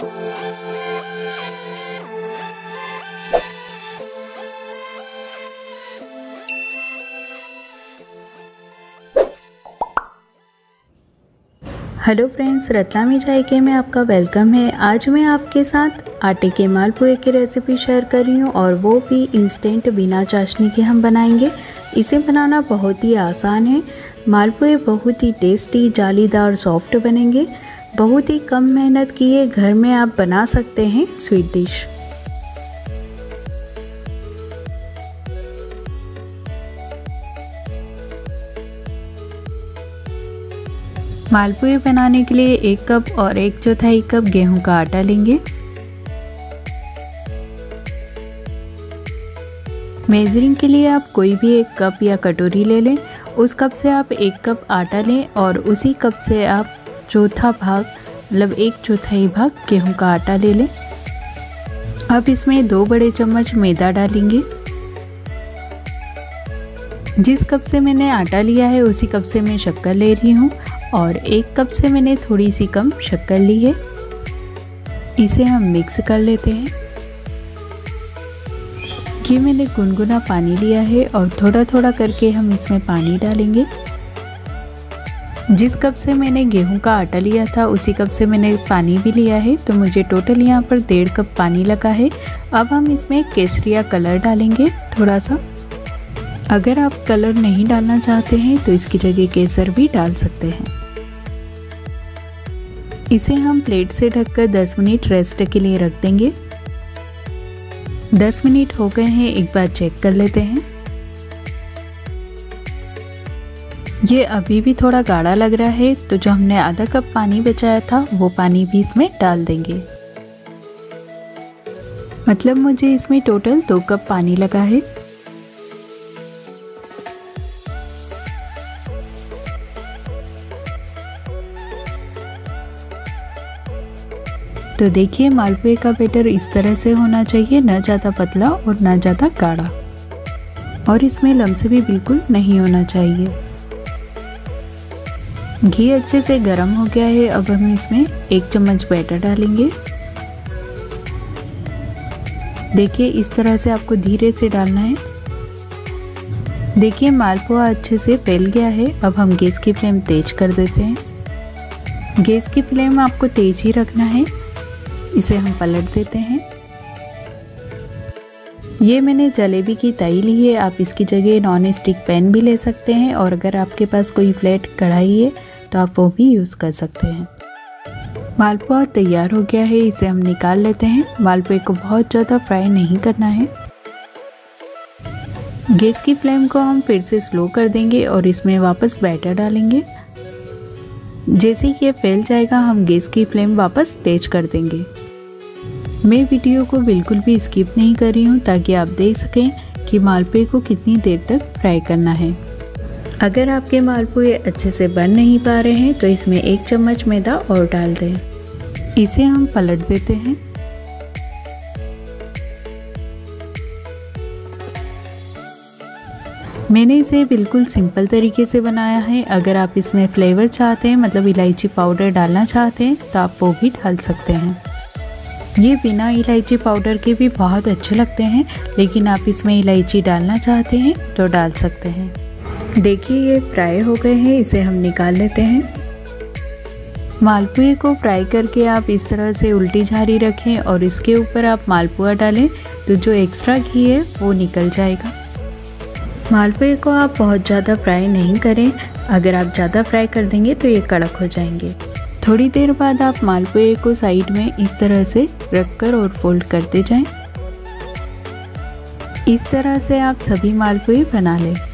Hello friends, Ratlami जायके में आपका वेलकम है। आज मैं आपके साथ आटे के मालपुए की रेसिपी शेयर कर रही हूँ और वो भी इंस्टेंट बिना चाशनी के हम बनाएंगे। इसे बनाना बहुत ही आसान है। मालपुए बहुत ही टेस्टी, जालीदार, सॉफ्ट बनेंगे। बहुत ही कम मेहनत किए घर में आप बना सकते हैं स्वीट डिश। मालपुए बनाने के लिए 1 कप और 1/4 कप गेहूं का आटा लेंगे। मेजरिंग के लिए आप कोई भी 1 कप या कटोरी ले लें। उस कप से आप 1 कप आटा लें और उसी कप से आप चौथा भाग मतलब 1/4 भाग गेहूं का आटा ले लें। अब इसमें 2 बड़े चम्मच मैदा डालेंगे। जिस कप से मैंने आटा लिया है उसी कप से मैं शक्कर ले रही हूँ और 1 कप से मैंने थोड़ी सी कम शक्कर ली है। इसे हम मिक्स कर लेते हैं। ये मैंने गुनगुना पानी लिया है और थोड़ा थोड़ा करके हम इसमें पानी डालेंगे। जिस कप से मैंने गेहूं का आटा लिया था उसी कप से मैंने पानी भी लिया है, तो मुझे टोटल यहाँ पर 1.5 कप पानी लगा है। अब हम इसमें केसरिया कलर डालेंगे थोड़ा सा। अगर आप कलर नहीं डालना चाहते हैं तो इसकी जगह केसर भी डाल सकते हैं। इसे हम प्लेट से ढककर 10 मिनट रेस्ट के लिए रख देंगे। 10 मिनट हो गए हैं, एक बार चेक कर लेते हैं। ये अभी भी थोड़ा गाढ़ा लग रहा है, तो जो हमने आधा कप पानी बचाया था वो पानी भी इसमें डाल देंगे। मतलब मुझे इसमें टोटल 2 कप पानी लगा है। तो देखिए, मालपुए का बैटर इस तरह से होना चाहिए, ना ज़्यादा पतला और ना ज़्यादा गाढ़ा, और इसमें लम्स भी बिल्कुल नहीं होना चाहिए। घी अच्छे से गर्म हो गया है। अब हम इसमें 1 चम्मच बैटर डालेंगे। देखिए, इस तरह से आपको धीरे से डालना है। देखिए, मालपुआ अच्छे से फैल गया है। अब हम गैस की फ्लेम तेज कर देते हैं। गैस की फ्लेम आपको तेज ही रखना है। इसे हम पलट देते हैं। ये मैंने जलेबी की तई ली है। आप इसकी जगह नॉन स्टिक पैन भी ले सकते हैं, और अगर आपके पास कोई फ्लैट कढ़ाई है तो आप वो भी यूज़ कर सकते हैं। मालपुआ तैयार हो गया है, इसे हम निकाल लेते हैं। मालपुए को बहुत ज़्यादा फ्राई नहीं करना है। गैस की फ्लेम को हम फिर से स्लो कर देंगे और इसमें वापस बैटर डालेंगे। जैसे ही ये फैल जाएगा हम गैस की फ्लेम वापस तेज कर देंगे। मैं वीडियो को बिल्कुल भी स्किप नहीं कर रही हूँ ताकि आप देख सकें कि मालपुए को कितनी देर तक फ्राई करना है। अगर आपके मालपुए अच्छे से बन नहीं पा रहे हैं तो इसमें 1 चम्मच मैदा और डाल दें। इसे हम पलट देते हैं। मैंने इसे बिल्कुल सिंपल तरीके से बनाया है। अगर आप इसमें फ्लेवर चाहते हैं, मतलब इलायची पाउडर डालना चाहते हैं, तो आप वो भी डाल सकते हैं। ये बिना इलायची पाउडर के भी बहुत अच्छे लगते हैं, लेकिन आप इसमें इलायची डालना चाहते हैं तो डाल सकते हैं। देखिए, ये फ्राई हो गए हैं, इसे हम निकाल लेते हैं। मालपुए को फ्राई करके आप इस तरह से उल्टी झारी रखें और इसके ऊपर आप मालपुआ डालें तो जो एक्स्ट्रा घी है वो निकल जाएगा। मालपुए को आप बहुत ज़्यादा फ्राई नहीं करें। अगर आप ज़्यादा फ्राई कर देंगे तो ये कड़क हो जाएंगे। थोड़ी देर बाद आप मालपुए को साइड में इस तरह से रखकर और फोल्ड करते जाएं। इस तरह से आप सभी मालपुए बना लें।